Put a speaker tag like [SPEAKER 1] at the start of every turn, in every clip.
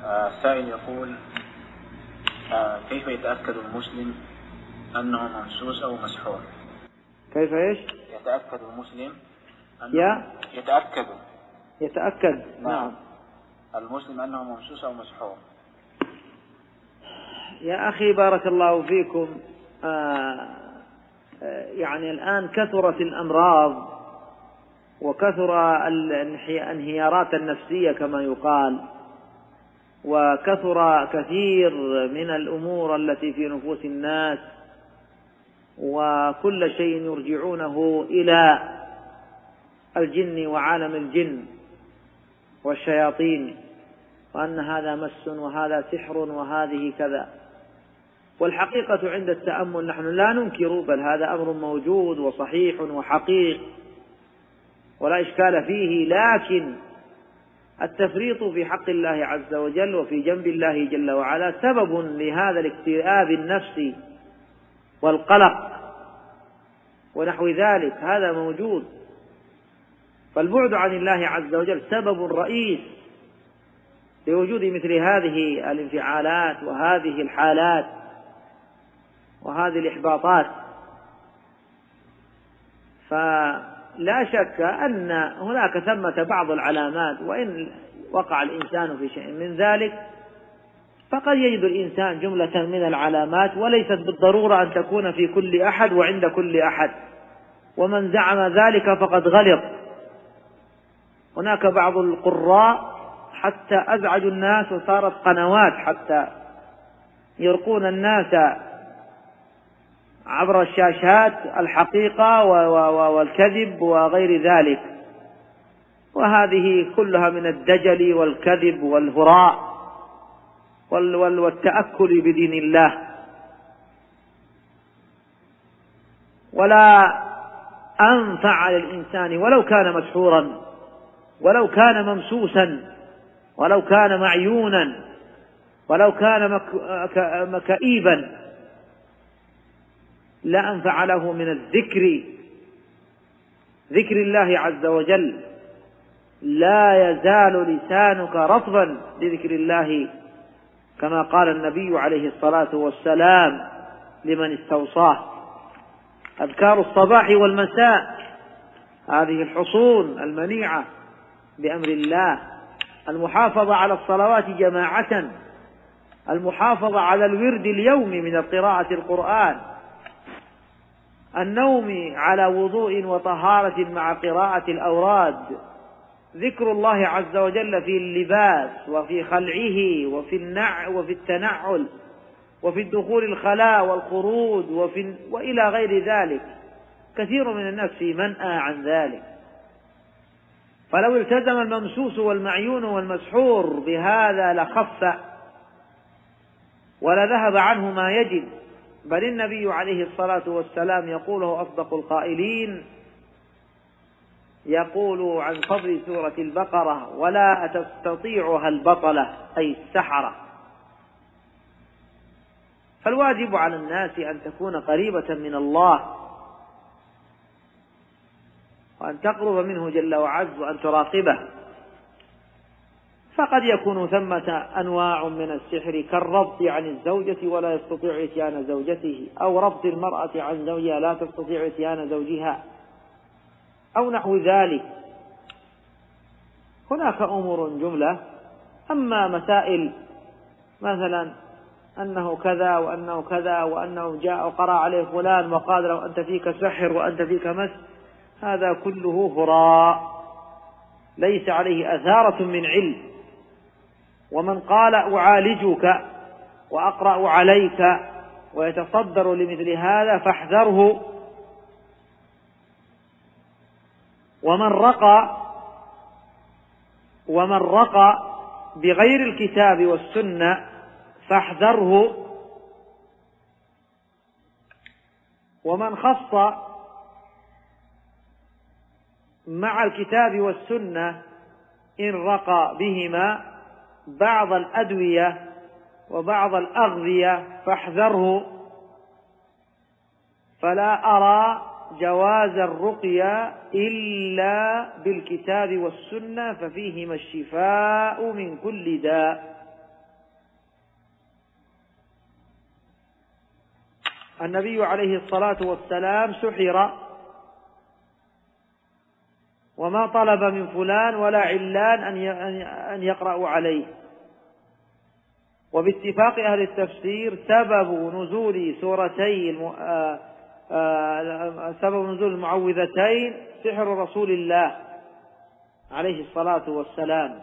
[SPEAKER 1] السائل يقول: كيف يتأكد المسلم أنه ممسوس أو مسحور؟
[SPEAKER 2] كيف إيش؟
[SPEAKER 1] يتأكد المسلم أنه يتأكد.
[SPEAKER 2] نعم.
[SPEAKER 1] المسلم أنه ممسوس أو مسحور.
[SPEAKER 2] يا أخي بارك الله فيكم، يعني الآن كثرت الأمراض وكثر الانهيارات النفسية كما يقال، وكثر كثير من الأمور التي في نفوس الناس، وكل شيء يرجعونه إلى الجن وعالم الجن والشياطين، وأن هذا مس وهذا سحر وهذه كذا. والحقيقة عند التأمل نحن لا ننكر، بل هذا أمر موجود وصحيح وحقيق ولا إشكال فيه، لكن التفريط في حق الله عز وجل وفي جنب الله جل وعلا سبب لهذا الاكتئاب النفسي والقلق ونحو ذلك، هذا موجود. فالبعد عن الله عز وجل سبب رئيس لوجود مثل هذه الانفعالات وهذه الحالات وهذه الإحباطات. فلا شك أن هناك ثمة بعض العلامات، وإن وقع الإنسان في شيء من ذلك فقد يجد الإنسان جملة من العلامات، وليست بالضرورة أن تكون في كل أحد وعند كل أحد، ومن زعم ذلك فقد غلط. هناك بعض القراء حتى أزعجوا الناس، وصارت قنوات حتى يرقون الناس عبر الشاشات الحقيقة والكذب وغير ذلك، وهذه كلها من الدجل والكذب والهراء والتأكل بدين الله. ولا أنفع للإنسان ولو كان مسحورا، ولو كان ممسوسا، ولو كان معيونا، ولو كان مكئيبا، لا أنفع له من ذكر الله عز وجل. لا يزال لسانك رطبا لذكر الله، كما قال النبي عليه الصلاة والسلام لمن استوصاه: أذكار الصباح والمساء، هذه الحصون المنيعة بأمر الله، المحافظة على الصلوات جماعة، المحافظة على الورد اليومي من قراءة القرآن، النوم على وضوء وطهارة مع قراءة الأوراد، ذكر الله عز وجل في اللباس وفي خلعه وفي التنعل وفي الدخول الخلاء والخروج وإلى غير ذلك. كثير من الناس في منأى عن ذلك. فلو التزم الممسوس والمعيون والمسحور بهذا لخف ولذهب عنه ما يجب. بل النبي عليه الصلاة والسلام يقوله أصدق القائلين، يقول عن فضل سورة البقرة: ولا تستطيعها البطلة، أي السحرة. فالواجب على الناس أن تكون قريبة من الله، وأن تقرب منه جل وعز، وأن تراقبه. فقد يكون ثمة أنواع من السحر كالربط عن الزوجة ولا يستطيع إتيان زوجته، أو ربط المرأة عن زوجها لا تستطيع إتيان زوجها، أو نحو ذلك. هناك أمور جملة. أما مسائل مثلا أنه كذا وأنه كذا وأنه جاء وقرأ عليه فلان وقال له أنت فيك سحر وأنت فيك مس، هذا كله هراء ليس عليه أثارة من علم. ومن قال أعالجك وأقرأ عليك ويتصدر لمثل هذا فاحذره. ومن رقى بغير الكتاب والسنة فاحذره. ومن خص مع الكتاب والسنة إن رقى بهما بعض الأدوية وبعض الأغذية فاحذره. فلا أرى جواز الرقية إلا بالكتاب والسنة، ففيهما الشفاء من كل داء. النبي عليه الصلاة والسلام سحر وما طلب من فلان ولا علان أن يقرأوا عليه. وباتفاق أهل التفسير سبب نزول المعوذتين سحر رسول الله عليه الصلاة والسلام.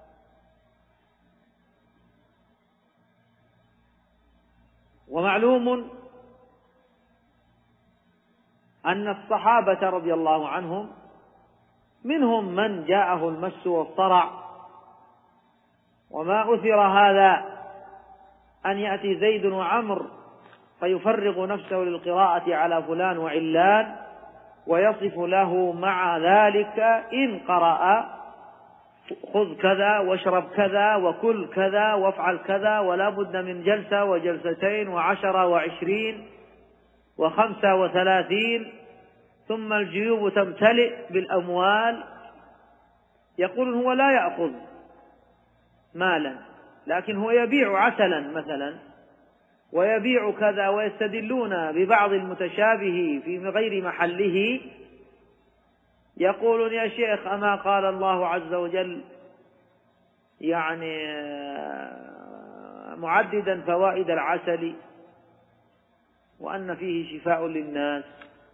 [SPEAKER 2] ومعلوم أن الصحابة رضي الله عنهم منهم من جاءه المس والصرع، وما أثر هذا أن يأتي زيد وعمر فيفرغ نفسه للقراءة على فلان وعلان ويصف له مع ذلك إن قرأ خذ كذا واشرب كذا وكل كذا وافعل كذا، ولا بد من جلسة وجلستين 10 و20 و35، ثم الجيوب تمتلئ بالأموال. يقول هو لا يأخذ مالا لكن هو يبيع عسلا مثلا ويبيع كذا، ويستدلون ببعض المتشابه في غير محله. يقولون يا شيخ أما قال الله عز وجل يعني معددا فوائد العسل وأن فيه شفاء للناس،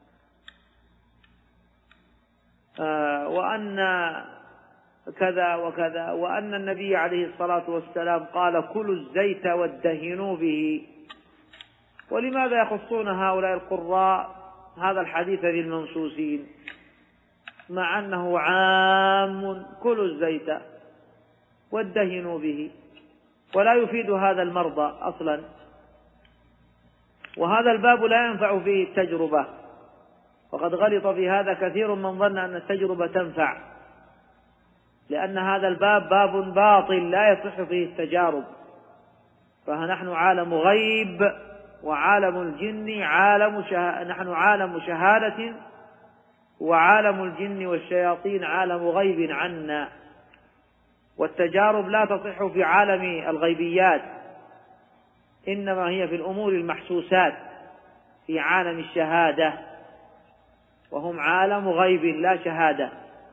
[SPEAKER 2] وأن كذا وكذا، وأن النبي عليه الصلاة والسلام قال كلوا الزيت وادهنوا به. ولماذا يخصون هؤلاء القراء هذا الحديث بالمنصوصين مع أنه عام كلوا الزيت وادهنوا به، ولا يفيد هذا المرضى أصلا. وهذا الباب لا ينفع فيه التجربة، وقد غلط في هذا كثير من ظن أن التجربة تنفع، لأن هذا الباب باب باطل لا يصح فيه التجارب. فنحن عالم غيب وعالم الجن نحن عالم شهادة، وعالم الجن والشياطين عالم غيب عنا، والتجارب لا تصح في عالم الغيبيات، إنما هي في الأمور المحسوسات في عالم الشهادة، وهم عالم غيب لا شهادة.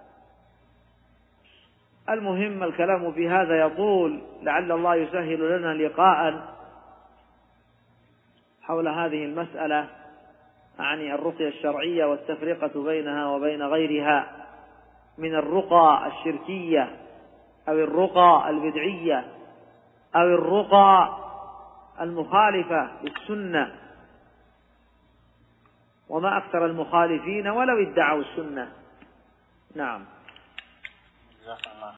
[SPEAKER 2] المهم الكلام في هذا يطول، لعل الله يسهل لنا لقاء حول هذه المسألة عن الرقية الشرعية والتفرقة بينها وبين غيرها من الرقى الشركية أو الرقى البدعية أو الرقى المخالفة للسنة، وما أكثر المخالفين ولو ادعوا السنة. نعم.